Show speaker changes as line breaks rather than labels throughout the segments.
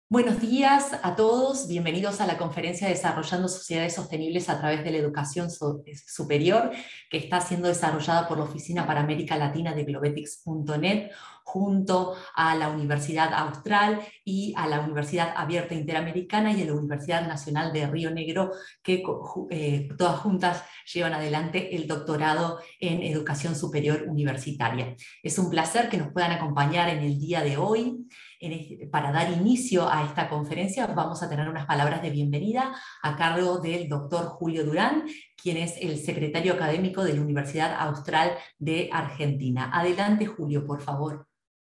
Buenos días a todos, bienvenidos a la conferencia Desarrollando Sociedades Sostenibles a través de la Educación Superior, que está siendo desarrollada por la Oficina para América Latina de Globetics.net, junto a la Universidad Austral y a la Universidad Abierta Interamericana y a la Universidad Nacional de Río Negro, que todas juntas llevan adelante el doctorado en Educación Superior Universitaria. Es un placer que nos puedan acompañar en el día de hoy. Para dar inicio a esta conferencia vamos a tener unas palabras de bienvenida a cargo del doctor Julio Durán, quien es el secretario académico de la Universidad Austral de Argentina. Adelante, Julio, por favor.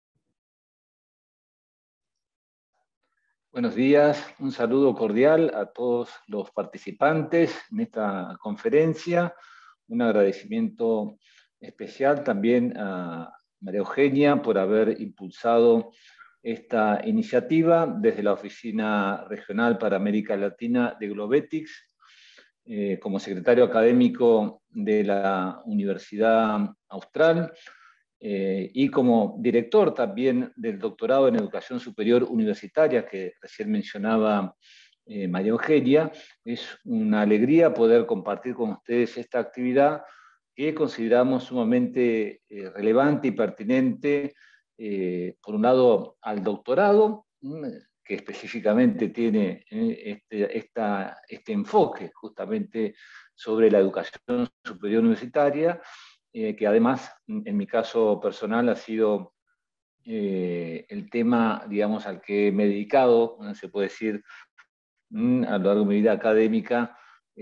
Buenos días, un saludo cordial a todos los participantes en esta conferencia. Un agradecimiento especial también a María Eugenia por haber impulsado esta iniciativa desde la Oficina Regional para América Latina de Globetics, como secretario académico de la Universidad Austral y como director también del doctorado en Educación Superior Universitaria que recién mencionaba María Eugenia. Es una alegría poder compartir con ustedes esta actividad que consideramos sumamente relevante y pertinente, por un lado al doctorado, que específicamente tiene este enfoque justamente sobre la educación superior universitaria, que además, en mi caso personal, ha sido el tema, digamos, al que me he dedicado, se puede decir, a lo largo de mi vida académica,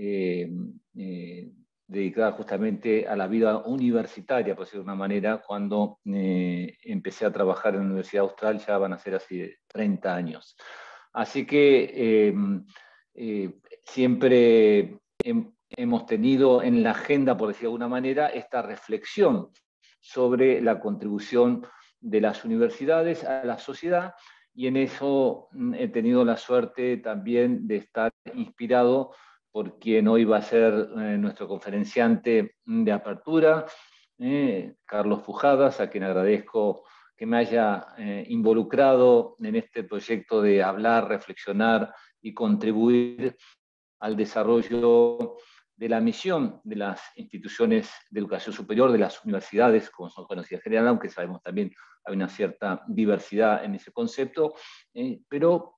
dedicada justamente a la vida universitaria, por decirlo de una manera, cuando empecé a trabajar en la Universidad Austral, ya van a ser así 30 años. Así que siempre hemos tenido en la agenda, por decirlo de alguna manera, esta reflexión sobre la contribución de las universidades a la sociedad, y en eso he tenido la suerte también de estar inspirado por quien hoy va a ser nuestro conferenciante de apertura, Carlos Pujadas, a quien agradezco que me haya involucrado en este proyecto de hablar, reflexionar y contribuir al desarrollo de la misión de las instituciones de educación superior, de las universidades, como son conocidas en general, aunque sabemos también hay una cierta diversidad en ese concepto, pero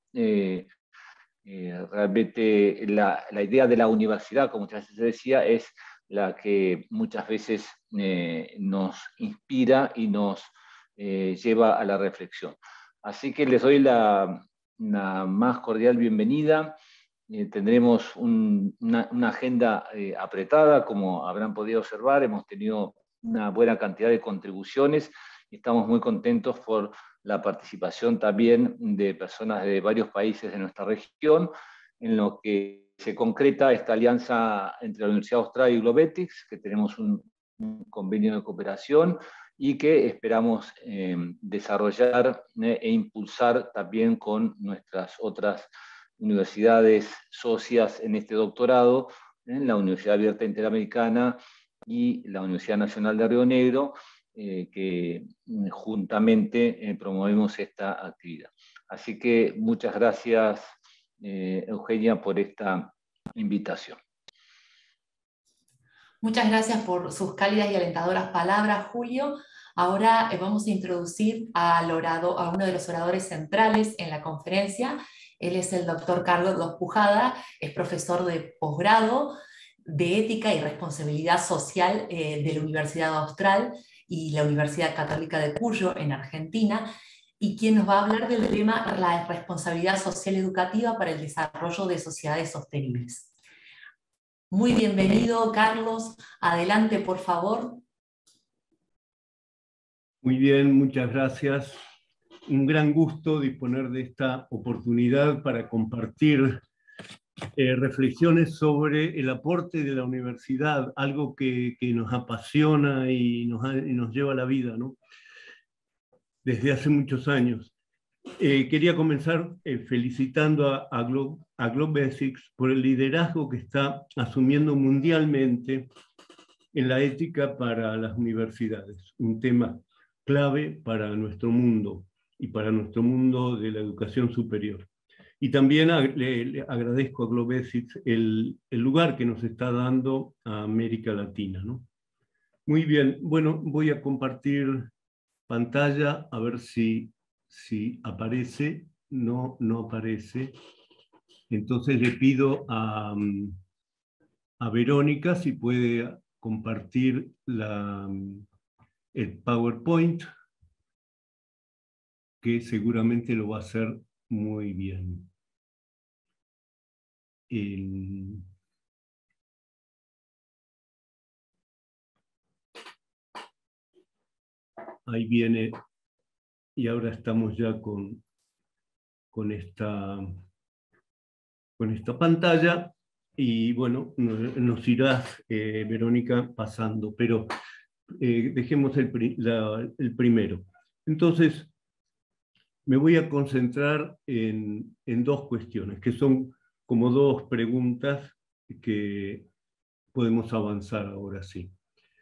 realmente la idea de la universidad, como muchas veces se decía, es la que muchas veces nos inspira y nos lleva a la reflexión. Así que les doy la más cordial bienvenida. Tendremos una agenda apretada, como habrán podido observar. Hemos tenido una buena cantidad de contribuciones y estamos muy contentos por la participación también de personas de varios países de nuestra región, en lo que se concreta esta alianza entre la Universidad Austral y Globetics, que tenemos un convenio de cooperación y que esperamos desarrollar e impulsar también con nuestras otras universidades socias en este doctorado, en la Universidad Abierta Interamericana y la Universidad Nacional de Río Negro, que juntamente promovemos esta actividad. Así que muchas gracias, Eugenia, por esta invitación.
Muchas gracias por sus cálidas y alentadoras palabras, Julio. Ahora vamos a introducir a uno de los oradores centrales en la conferencia. Él es el doctor Carlos Pujada, es profesor de posgrado de Ética y Responsabilidad Social de la Universidad Austral y la Universidad Católica de Cuyo, en Argentina, y quien nos va a hablar del tema la responsabilidad social educativa para el desarrollo de sociedades sostenibles. Muy bienvenido, Carlos. Adelante, por favor.
Muy bien, muchas gracias. Un gran gusto disponer de esta oportunidad para compartir reflexiones sobre el aporte de la universidad, algo que nos apasiona y nos lleva a la vida, ¿no? Desde hace muchos años. Quería comenzar felicitando a Globetics por el liderazgo que está asumiendo mundialmente en la ética para las universidades, un tema clave para nuestro mundo y para nuestro mundo de la educación superior. Y también le agradezco a Globethics el lugar que nos está dando a América Latina, ¿no? Muy bien, bueno, voy a compartir pantalla a ver si aparece. No, no aparece. Entonces le pido a Verónica si puede compartir el PowerPoint, que seguramente lo va a hacer muy bien. Ahí viene, y ahora estamos ya con esta pantalla, y bueno, nos irás, Verónica, pasando, pero dejemos el primero. Entonces, me voy a concentrar en dos cuestiones, que son como dos preguntas que podemos avanzar ahora sí.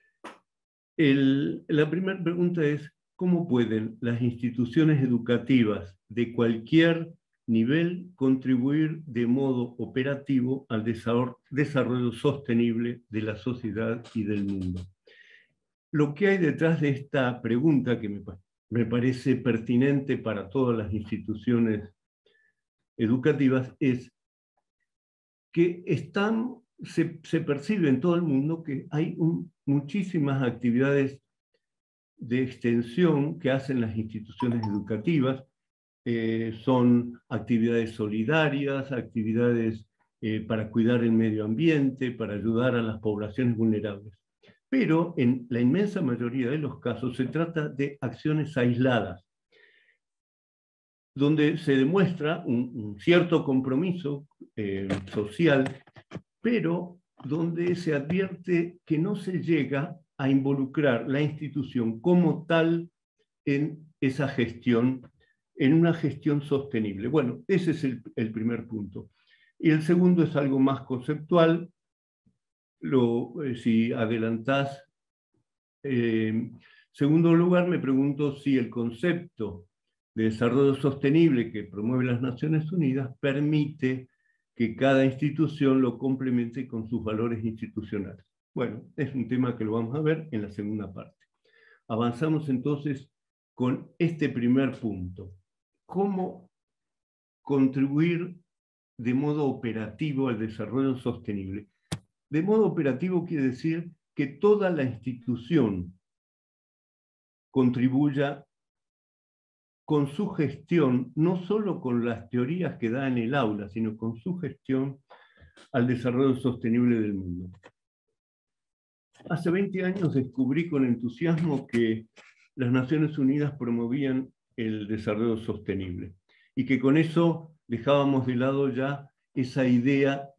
La primera pregunta es, ¿cómo pueden las instituciones educativas de cualquier nivel contribuir de modo operativo al desarrollo sostenible de la sociedad y del mundo? Lo que hay detrás de esta pregunta, que me parece pertinente para todas las instituciones educativas, es que se percibe en todo el mundo que hay muchísimas actividades de extensión que hacen las instituciones educativas. Son actividades solidarias, actividades para cuidar el medio ambiente, para ayudar a las poblaciones vulnerables. Pero en la inmensa mayoría de los casos se trata de acciones aisladas, donde se demuestra un cierto compromiso social, pero donde se advierte que no se llega a involucrar la institución como tal en esa gestión, en una gestión sostenible. Bueno, ese es el primer punto. Y el segundo es algo más conceptual. Si adelantás, segundo lugar, me pregunto si el concepto de desarrollo sostenible que promueve las Naciones Unidas permite que cada institución lo complemente con sus valores institucionales. Bueno, es un tema que lo vamos a ver en la segunda parte. Avanzamos entonces con este primer punto. ¿Cómo contribuir de modo operativo al desarrollo sostenible? De modo operativo quiere decir que toda la institución contribuya con su gestión, no solo con las teorías que da en el aula, sino con su gestión al desarrollo sostenible del mundo. Hace 20 años descubrí con entusiasmo que las Naciones Unidas promovían el desarrollo sostenible y que con eso dejábamos de lado ya esa idea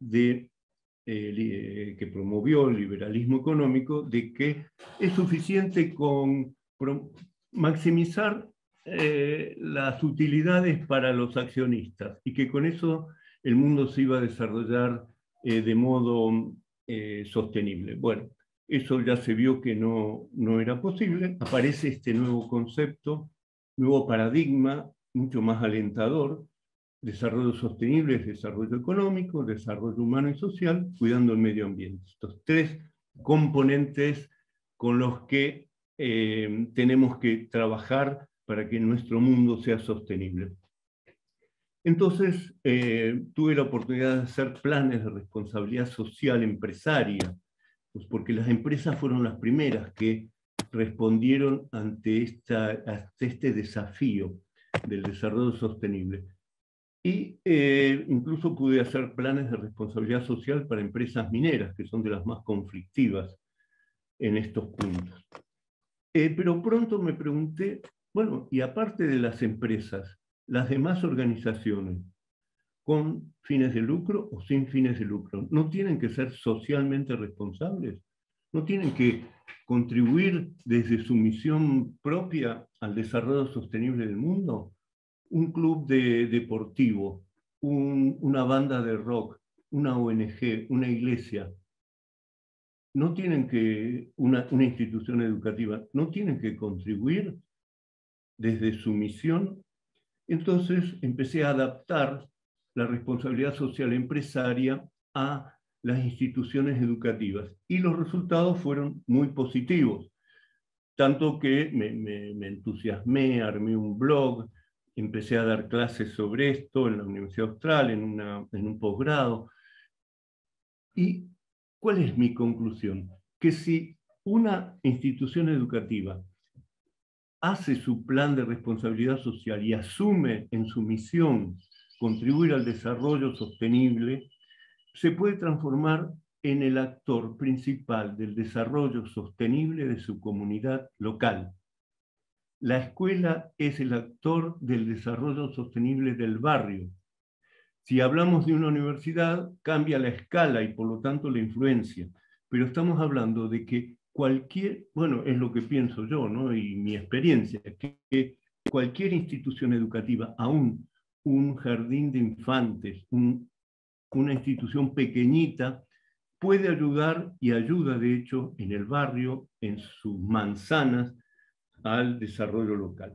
que promovió el liberalismo económico de que es suficiente con maximizar las utilidades para los accionistas y que con eso el mundo se iba a desarrollar de modo sostenible. Bueno, eso ya se vio que no era posible. Aparece este nuevo concepto, nuevo paradigma, mucho más alentador. Desarrollo sostenible es desarrollo económico, desarrollo humano y social, cuidando el medio ambiente. Estos tres componentes con los que tenemos que trabajar para que nuestro mundo sea sostenible. Entonces, tuve la oportunidad de hacer planes de responsabilidad social empresaria, pues porque las empresas fueron las primeras que respondieron ante este desafío del desarrollo sostenible. Y incluso pude hacer planes de responsabilidad social para empresas mineras, que son de las más conflictivas en estos puntos. Pero pronto me pregunté, bueno, y aparte de las empresas, las demás organizaciones, con fines de lucro o sin fines de lucro, ¿no tienen que ser socialmente responsables? ¿No tienen que contribuir desde su misión propia al desarrollo sostenible del mundo? Un club deportivo, una banda de rock, una ONG, una iglesia, no tienen que, una institución educativa, no tienen que contribuir desde su misión. Entonces empecé a adaptar la responsabilidad social empresaria a las instituciones educativas. Y los resultados fueron muy positivos, tanto que me entusiasmé, armé un blog, empecé a dar clases sobre esto en la Universidad Austral, en un posgrado. ¿Y cuál es mi conclusión? Que si una institución educativa hace su plan de responsabilidad social y asume en su misión contribuir al desarrollo sostenible, se puede transformar en el actor principal del desarrollo sostenible de su comunidad local. La escuela es el actor del desarrollo sostenible del barrio. Si hablamos de una universidad, cambia la escala y por lo tanto la influencia, pero estamos hablando de que bueno, es lo que pienso yo, ¿no? Y mi experiencia, que cualquier institución educativa, aún un jardín de infantes, una institución pequeñita, puede ayudar y ayuda de hecho en el barrio, en sus manzanas, al desarrollo local.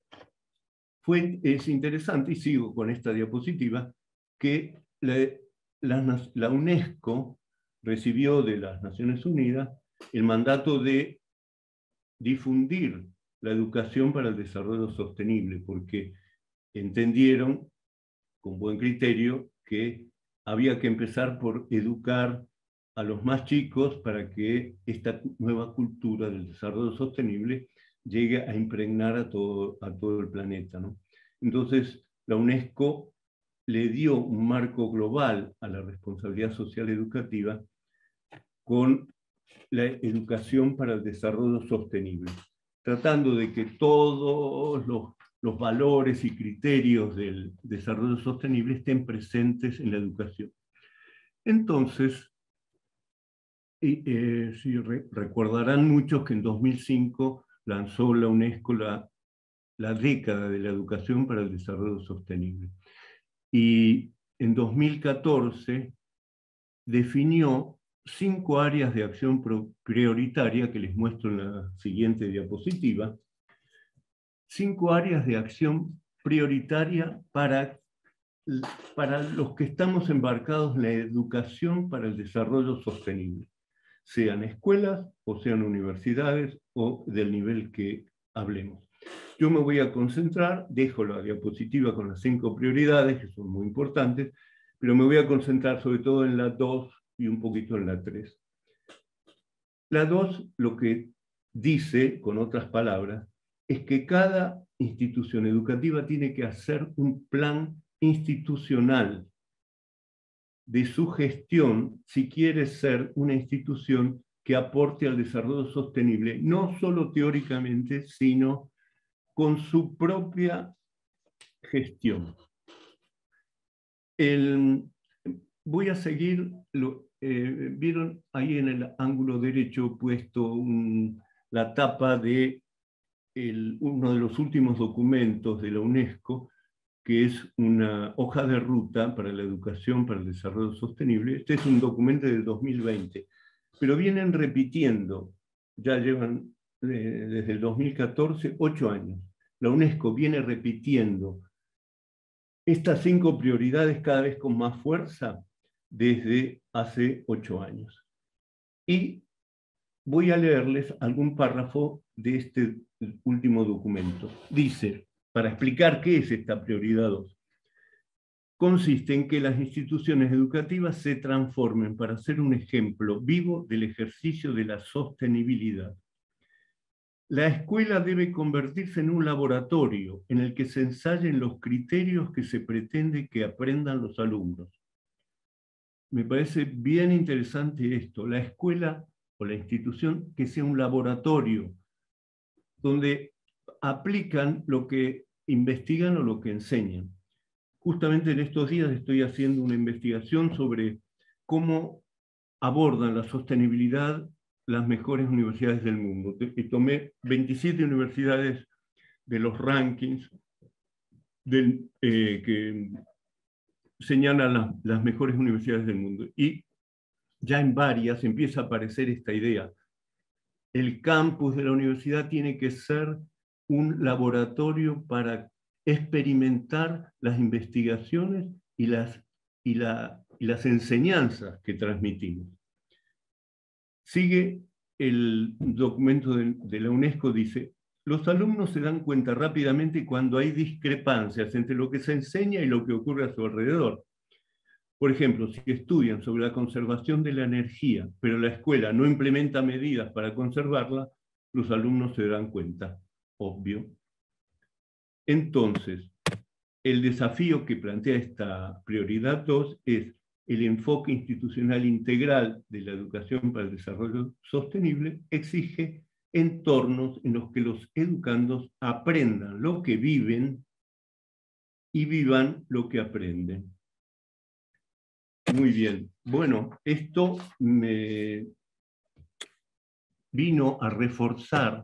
Es interesante, y sigo con esta diapositiva, que la UNESCO recibió de las Naciones Unidas el mandato de difundir la educación para el desarrollo sostenible, porque entendieron con buen criterio que había que empezar por educar a los más chicos para que esta nueva cultura del desarrollo sostenible llegue a impregnar a todo el planeta, ¿no? Entonces, la UNESCO le dio un marco global a la responsabilidad social educativa con la educación para el desarrollo sostenible, tratando de que todos los valores y criterios del desarrollo sostenible estén presentes en la educación. Entonces, sí, recordarán muchos que en 2005 lanzó la UNESCO la década de la educación para el desarrollo sostenible. Y en 2014 definió 5 áreas de acción prioritaria que les muestro en la siguiente diapositiva. 5 áreas de acción prioritaria para los que estamos embarcados en la educación para el desarrollo sostenible, sean escuelas o sean universidades o del nivel que hablemos. Yo me voy a concentrar, dejo la diapositiva con las 5 prioridades, que son muy importantes, pero me voy a concentrar sobre todo en la 2 y un poquito en la 3. La 2 lo que dice, con otras palabras, es que cada institución educativa tiene que hacer un plan institucional de su gestión si quiere ser una institución que aporte al desarrollo sostenible, no solo teóricamente, sino con su propia gestión. Voy a seguir, vieron ahí en el ángulo derecho puesto la tapa de uno de los últimos documentos de la UNESCO, que es una hoja de ruta para la educación para el desarrollo sostenible. Este es un documento del 2020, pero vienen repitiendo, ya llevan desde el 2014, 8 años. La UNESCO viene repitiendo estas 5 prioridades cada vez con más fuerza desde hace 8 años. Y voy a leerles algún párrafo de este último documento. Dice, para explicar qué es esta prioridad 2, consiste en que las instituciones educativas se transformen para ser un ejemplo vivo del ejercicio de la sostenibilidad. La escuela debe convertirse en un laboratorio en el que se ensayen los criterios que se pretende que aprendan los alumnos. Me parece bien interesante esto, la escuela o la institución que sea un laboratorio donde aplican lo que investigan o lo que enseñan. Justamente en estos días estoy haciendo una investigación sobre cómo abordan la sostenibilidad las mejores universidades del mundo. Y tomé 27 universidades de los rankings que señalan las mejores universidades del mundo. Y ya en varias empieza a aparecer esta idea. El campus de la universidad tiene que ser un laboratorio para experimentar las investigaciones y las enseñanzas que transmitimos. Sigue el documento de la UNESCO, dice: los alumnos se dan cuenta rápidamente cuando hay discrepancias entre lo que se enseña y lo que ocurre a su alrededor. Por ejemplo, si estudian sobre la conservación de la energía, pero la escuela no implementa medidas para conservarla, los alumnos se darán cuenta, obvio. Entonces, el desafío que plantea esta prioridad 2 es el enfoque institucional integral de la educación para el desarrollo sostenible exige entornos en los que los educandos aprendan lo que viven y vivan lo que aprenden. Muy bien. Bueno, esto me vino a reforzar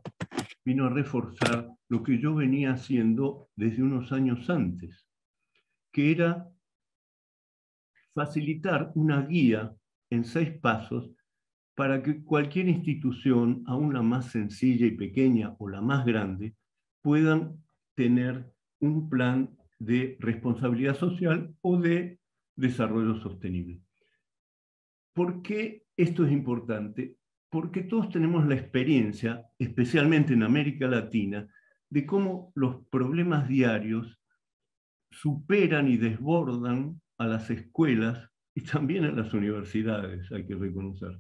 lo que yo venía haciendo desde unos años antes, que era facilitar una guía en 6 pasos para que cualquier institución, aún la más sencilla y pequeña o la más grande, puedan tener un plan de responsabilidad social o de desarrollo sostenible. ¿Por qué esto es importante? Porque todos tenemos la experiencia, especialmente en América Latina, de cómo los problemas diarios superan y desbordan a las escuelas y también a las universidades, hay que reconocer.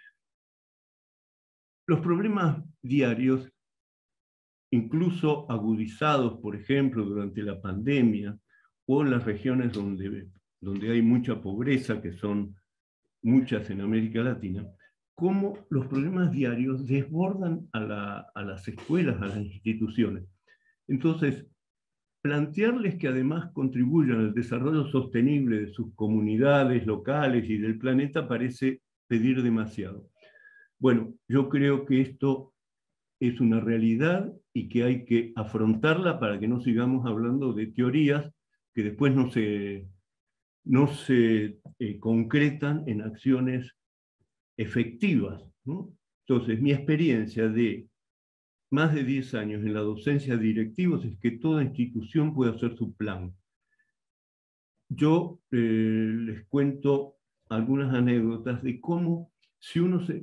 Los problemas diarios, incluso agudizados, por ejemplo, durante la pandemia, o en las regiones donde hay mucha pobreza, que son muchas en América Latina, cómo los problemas diarios desbordan a las escuelas, a las instituciones. Entonces, plantearles que además contribuyan al desarrollo sostenible de sus comunidades locales y del planeta parece pedir demasiado. Bueno, yo creo que esto es una realidad y que hay que afrontarla para que no sigamos hablando de teorías que después no se concretan en acciones efectivas, ¿no? Entonces, mi experiencia de más de 10 años en la docencia de directivos es que toda institución puede hacer su plan. Yo les cuento algunas anécdotas de cómo si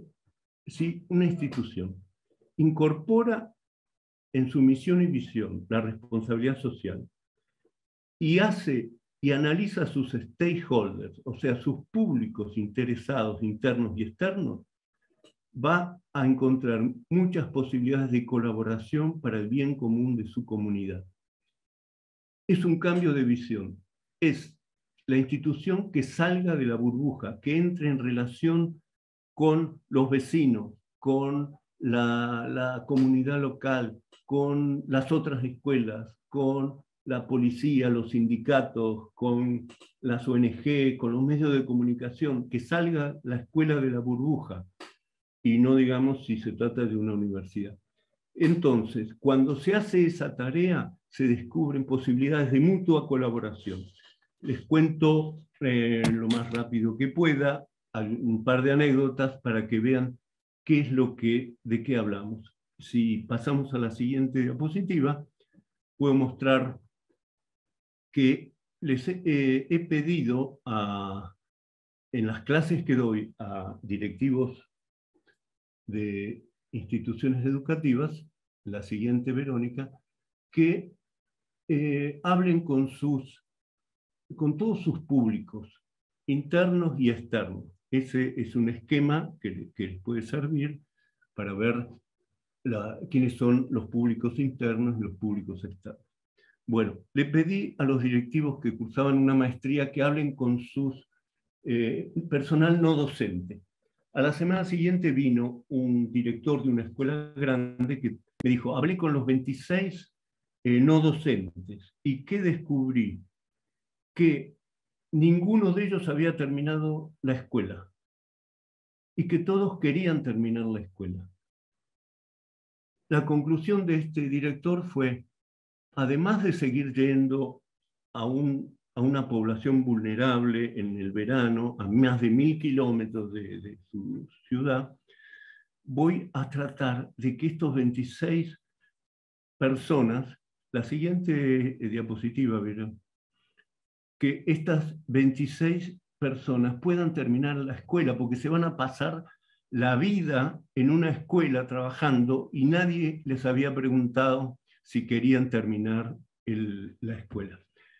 una institución incorpora en su misión y visión la responsabilidad social y analiza sus stakeholders, o sea, sus públicos interesados internos y externos, va a encontrar muchas posibilidades de colaboración para el bien común de su comunidad. Es un cambio de visión. Es la institución que salga de la burbuja, que entre en relación con los vecinos, con la comunidad local, con las otras escuelas, con la policía, los sindicatos, con las ONG, con los medios de comunicación, que salga la escuela de la burbuja, y no digamos si se trata de una universidad. Entonces, cuando se hace esa tarea, se descubren posibilidades de mutua colaboración. Les cuento lo más rápido que pueda un par de anécdotas para que vean de qué hablamos. Si pasamos a la siguiente diapositiva, puedo mostrar que les he pedido en las clases que doy a directivos de instituciones educativas, la siguiente, Verónica, que hablen con todos sus públicos, internos y externos. Ese es un esquema que les puede servir para ver quiénes son los públicos internos y los públicos externos. Bueno, le pedí a los directivos que cursaban una maestría que hablen con sus personal no docente. A la semana siguiente vino un director de una escuela grande que me dijo: hablé con los 26 no docentes, ¿y qué descubrí? Que ninguno de ellos había terminado la escuela y que todos querían terminar la escuela. La conclusión de este director fue: además de seguir yendo a una población vulnerable en el verano, a más de 1000 kilómetros de su ciudad, voy a tratar de que estos 26 personas, la siguiente diapositiva, verán, que estas 26 personas puedan terminar la escuela, porque se van a pasar la vida en una escuela trabajando y nadie les había preguntado si querían terminar la escuela.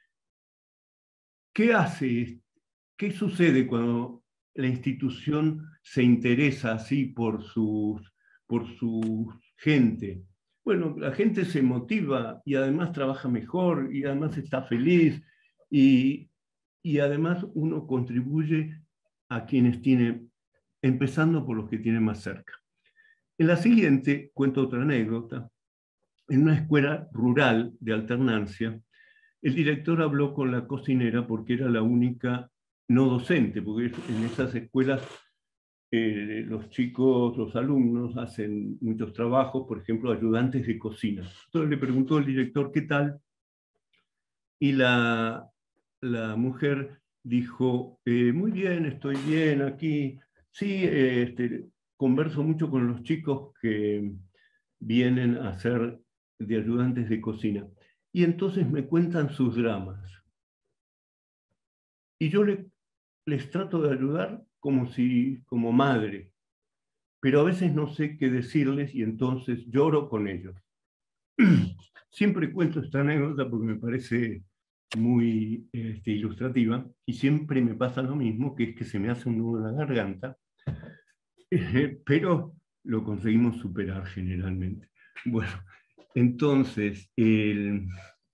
¿Qué hace? ¿Qué sucede cuando la institución se interesa así por su gente? Bueno, la gente se motiva y además trabaja mejor y además está feliz y además uno contribuye a quienes tiene, empezando por los que tienen más cerca. En la siguiente cuento otra anécdota. En una escuela rural de alternancia, el director habló con la cocinera porque era la única no docente, porque en esas escuelas los chicos, los alumnos hacen muchos trabajos, por ejemplo, ayudantes de cocina. Entonces le preguntó al director qué tal, y la mujer dijo, muy bien, estoy bien aquí, sí, converso mucho con los chicos que vienen a ser de ayudantes de cocina. Y entonces me cuentan sus dramas. Y yo les trato de ayudar como madre, pero a veces no sé qué decirles y entonces lloro con ellos. Siempre cuento esta anécdota porque me parece muy ilustrativa y siempre me pasa lo mismo, que es que se me hace un nudo en la garganta, pero lo conseguimos superar generalmente. Bueno, entonces, ¿qué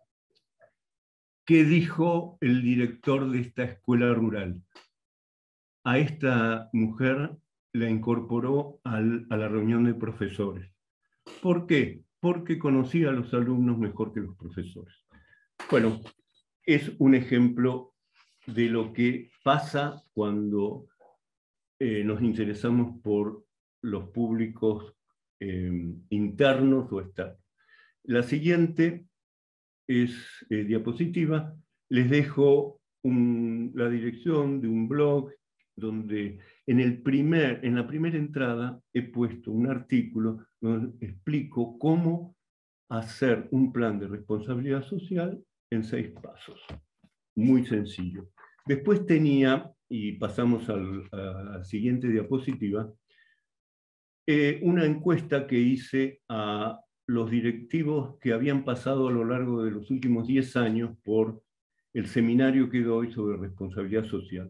dijo el director de esta escuela rural? A esta mujer la incorporó a la reunión de profesores. ¿Por qué? Porque conocía a los alumnos mejor que los profesores. Bueno, es un ejemplo de lo que pasa cuando nos interesamos por los públicos internos o externos. La siguiente es diapositiva. Les dejo la dirección de un blog donde en la primera entrada he puesto un artículo donde explico cómo hacer un plan de responsabilidad social en 6 pasos. Muy sencillo. Después tenía, y pasamos a la siguiente diapositiva, una encuesta que hice a los directivos que habían pasado a lo largo de los últimos 10 años por el seminario que doy sobre responsabilidad social.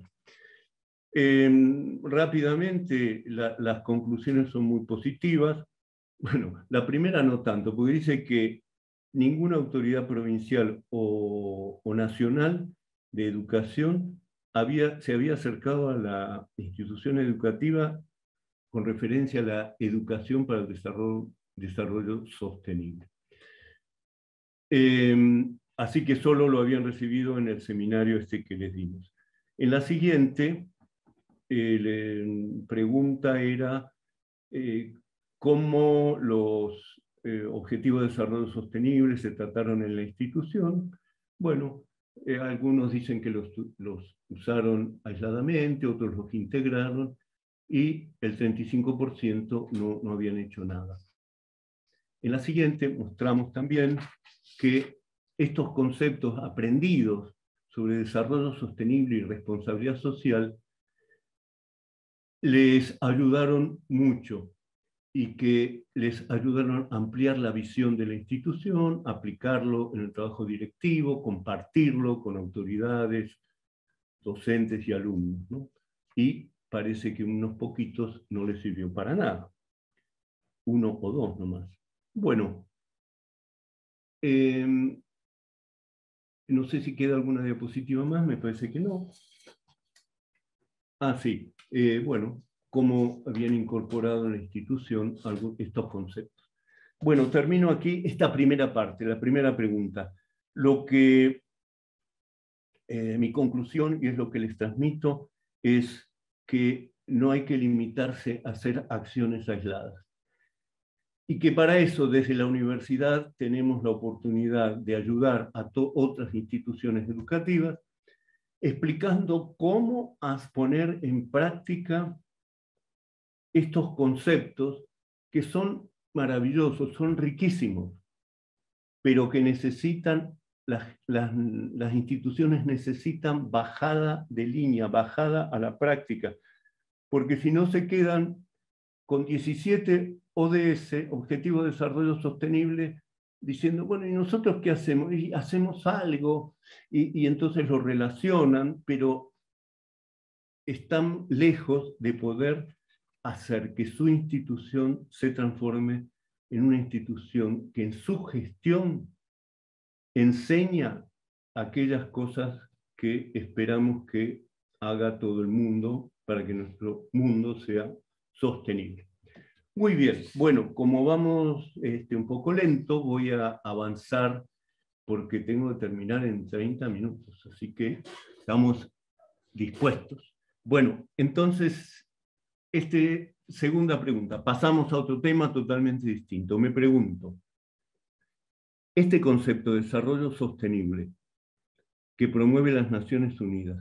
Rápidamente, las conclusiones son muy positivas. Bueno, la primera no tanto, porque dice que ninguna autoridad provincial o nacional de educación se había acercado a la institución educativa con referencia a la educación para el desarrollo sostenible. Así que solo lo habían recibido en el seminario que les dimos. En la siguiente, la pregunta era cómo los objetivos de desarrollo sostenible se trataron en la institución. Bueno, algunos dicen que los usaron aisladamente, otros los integraron, y el 35% no habían hecho nada. En la siguiente mostramos también que estos conceptos aprendidos sobre desarrollo sostenible y responsabilidad social les ayudaron mucho y que les ayudaron a ampliar la visión de la institución, aplicarlo en el trabajo directivo, compartirlo con autoridades, docentes y alumnos, ¿no? Y parece que unos poquitos no les sirvió para nada. 1 o 2 nomás. Bueno, no sé si queda alguna diapositiva más, me parece que no. Ah, sí. Bueno, cómo habían incorporado en la institución estos conceptos. Bueno, termino aquí esta primera parte, la primera pregunta. Mi conclusión, y es lo que les transmito, es que no hay que limitarse a hacer acciones aisladas. Y que para eso, desde la universidad, tenemos la oportunidad de ayudar a otras instituciones educativas, explicando cómo poner en práctica estos conceptos que son maravillosos, son riquísimos, pero que necesitan las instituciones necesitan bajada de línea, bajada a la práctica, porque si no se quedan con 17 ODS, Objetivos de Desarrollo Sostenible, diciendo, bueno, ¿y nosotros qué hacemos? Y hacemos algo, y entonces lo relacionan, pero están lejos de poder hacer que su institución se transforme en una institución que en su gestión enseña aquellas cosas que esperamos que haga todo el mundo para que nuestro mundo sea sostenible. Muy bien, bueno, como vamos un poco lento, voy a avanzar porque tengo que terminar en 30 minutos, así que estamos dispuestos. Bueno, entonces, segunda pregunta, pasamos a otro tema totalmente distinto. Me pregunto, este concepto de desarrollo sostenible que promueve las Naciones Unidas,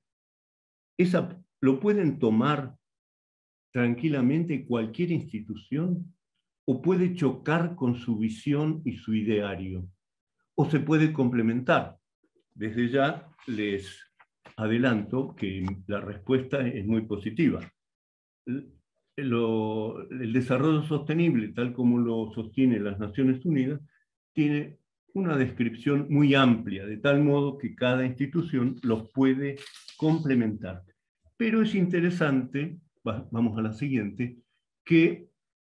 ¿lo pueden tomar tranquilamente cualquier institución o puede chocar con su visión y su ideario? ¿O se puede complementar? Desde ya les adelanto que la respuesta es muy positiva. El desarrollo sostenible, tal como lo sostienen las Naciones Unidas, tiene una descripción muy amplia, de tal modo que cada institución los puede complementar. Pero es interesante, vamos a la siguiente, que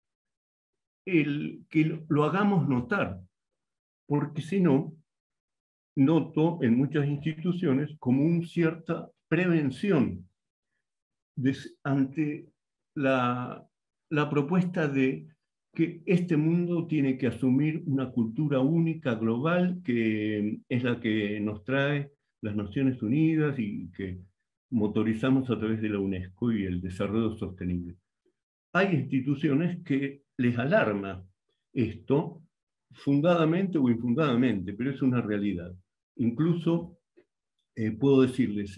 lo hagamos notar, porque si no, noto en muchas instituciones como una cierta prevención ante la propuesta de que este mundo tiene que asumir una cultura única, global, que es la que nos trae las Naciones Unidas y que motorizamos a través de la UNESCO y el desarrollo sostenible. Hay instituciones que les alarma esto, fundadamente o infundadamente, pero es una realidad. Incluso puedo decirles,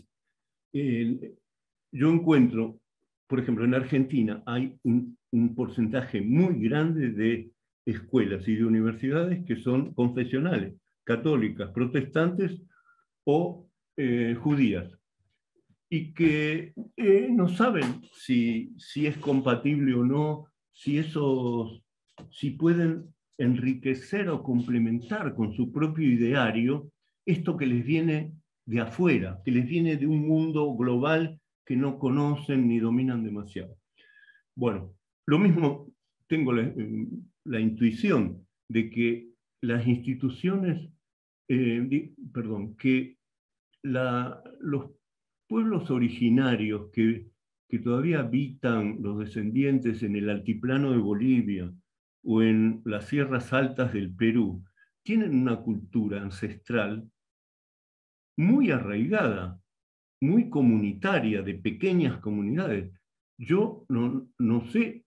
yo encuentro, por ejemplo, en Argentina hay un porcentaje muy grande de escuelas y de universidades que son confesionales, católicas, protestantes o judías, y que no saben si es compatible o no, si pueden enriquecer o complementar con su propio ideario esto que les viene de afuera, que les viene de un mundo global que no conocen ni dominan demasiado. Bueno, lo mismo tengo la intuición de que las instituciones, que los pueblos originarios que todavía habitan los descendientes en el altiplano de Bolivia o en las sierras altas del Perú, tienen una cultura ancestral muy arraigada, muy comunitaria, de pequeñas comunidades. Yo no sé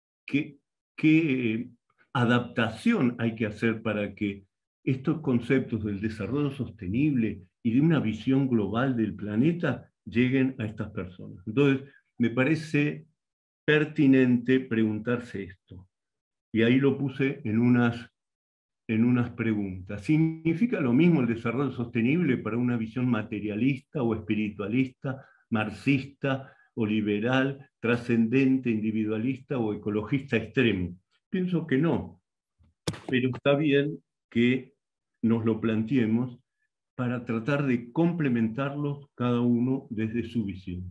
qué adaptación hay que hacer para que estos conceptos del desarrollo sostenible y de una visión global del planeta lleguen a estas personas. Entonces, me parece pertinente preguntarse esto. Y ahí lo puse en unas preguntas. ¿Significa lo mismo el desarrollo sostenible para una visión materialista o espiritualista, marxista o liberal, trascendente, individualista o ecologista extremo? Pienso que no, pero está bien que nos lo planteemos para tratar de complementarlos cada uno desde su visión.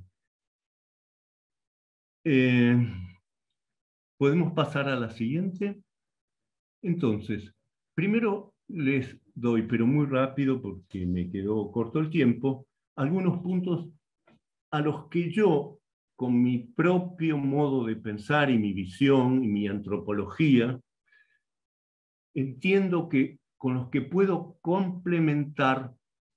¿Podemos pasar a la siguiente? Entonces, primero les doy, pero muy rápido porque me quedó corto el tiempo, algunos puntos a los que yo, con mi propio modo de pensar y mi visión y mi antropología, entiendo que con los que puedo complementar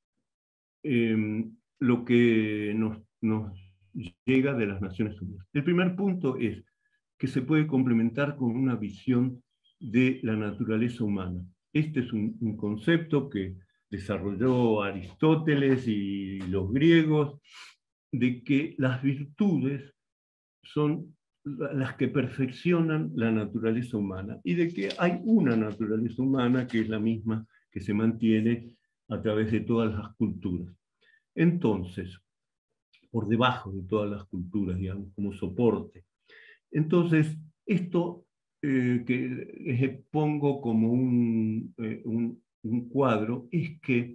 lo que nos llega de las Naciones Unidas. El primer punto es que se puede complementar con una visión de la naturaleza humana. Este es un concepto que desarrolló Aristóteles y los griegos, de que las virtudes son las que perfeccionan la naturaleza humana y de que hay una naturaleza humana que es la misma que se mantiene a través de todas las culturas. Entonces, por debajo de todas las culturas, digamos, como soporte. Entonces, esto que les expongo como un cuadro es que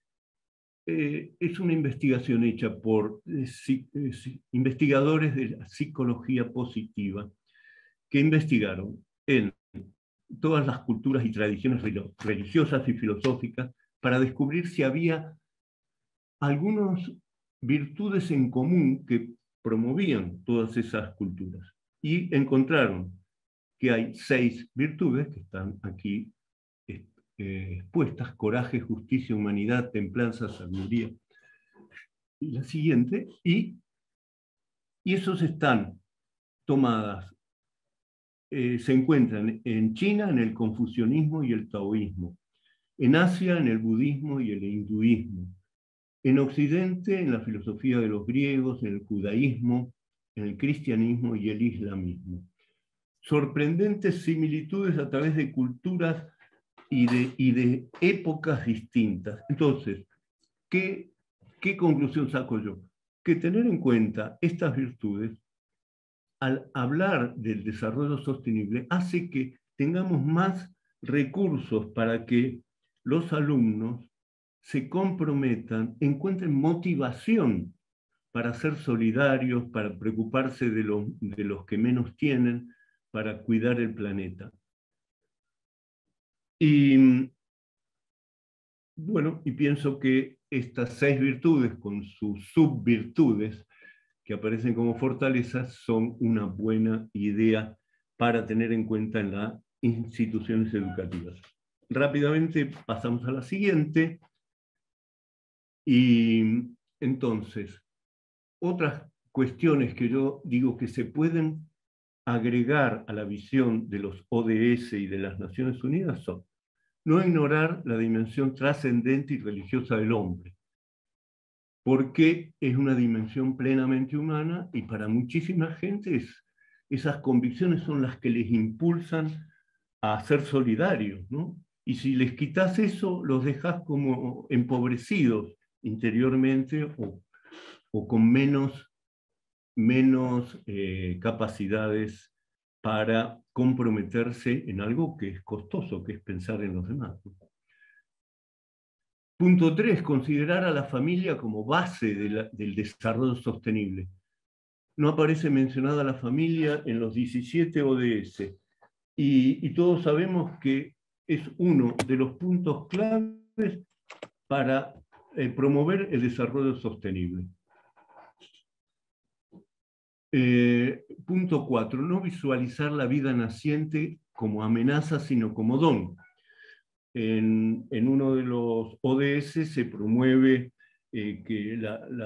es una investigación hecha por investigadores de la psicología positiva que investigaron en todas las culturas y tradiciones religiosas y filosóficas para descubrir si había algunas virtudes en común que promovían todas esas culturas. Y encontraron que hay 6 virtudes que están aquí expuestas: coraje, justicia, humanidad, templanza, sabiduría. Y la siguiente, y esos están tomadas, se encuentran en China en el confucianismo y el taoísmo, en Asia en el budismo y el hinduismo, en Occidente en la filosofía de los griegos, en el judaísmo, en el cristianismo y el islamismo. Sorprendentes similitudes a través de culturas y de épocas distintas. Entonces, ¿qué conclusión saco yo? Que tener en cuenta estas virtudes, al hablar del desarrollo sostenible, hace que tengamos más recursos para que los alumnos se comprometan, encuentren motivación para ser solidarios, para preocuparse de los que menos tienen, para cuidar el planeta. Y bueno, y pienso que estas 6 virtudes con sus subvirtudes que aparecen como fortalezas son una buena idea para tener en cuenta en las instituciones educativas. Rápidamente pasamos a la siguiente. Y entonces, otras cuestiones que yo digo que se pueden agregar a la visión de los ODS y de las Naciones Unidas son: no ignorar la dimensión trascendente y religiosa del hombre, porque es una dimensión plenamente humana y para muchísima gente esas convicciones son las que les impulsan a ser solidarios, ¿no? Y si les quitas eso, los dejas como empobrecidos interiormente o con menos capacidades para comprometerse en algo que es costoso, que es pensar en los demás. Punto 3, considerar a la familia como base del desarrollo sostenible. No aparece mencionada la familia en los 17 ODS, y todos sabemos que es uno de los puntos claves para promover el desarrollo sostenible. Punto 4, no visualizar la vida naciente como amenaza, sino como don. En uno de los ODS se promueve que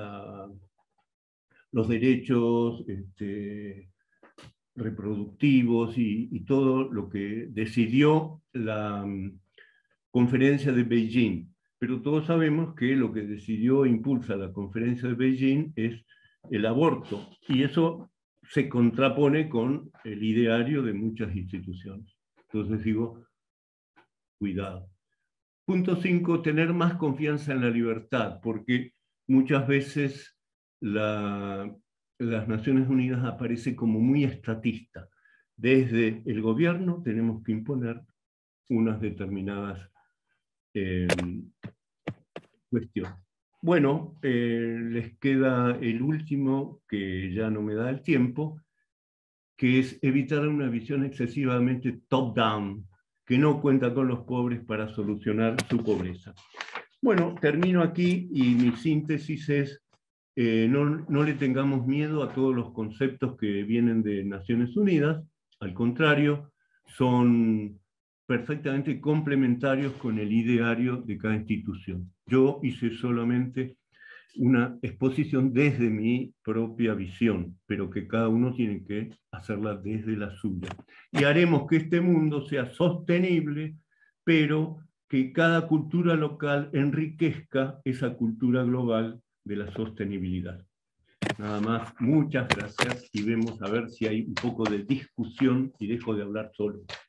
los derechos reproductivos y todo lo que decidió la conferencia de Beijing. Pero todos sabemos que lo que decidió e impulsa la conferencia de Beijing es el aborto, y eso se contrapone con el ideario de muchas instituciones. Entonces digo, cuidado. Punto 5, tener más confianza en la libertad, porque muchas veces las Naciones Unidas aparece como muy estatista. Desde el gobierno tenemos que imponer unas determinadas cuestiones. Bueno, les queda el último, que ya no me da el tiempo, que es evitar una visión excesivamente top-down, que no cuenta con los pobres para solucionar su pobreza. Bueno, termino aquí y mi síntesis es: no le tengamos miedo a todos los conceptos que vienen de Naciones Unidas, al contrario, son perfectamente complementarios con el ideario de cada institución. Yo hice solamente una exposición desde mi propia visión, pero que cada uno tiene que hacerla desde la suya. Y haremos que este mundo sea sostenible, pero que cada cultura local enriquezca esa cultura global de la sostenibilidad. Nada más, muchas gracias, y vemos a ver si hay un poco de discusión y dejo de hablar solo.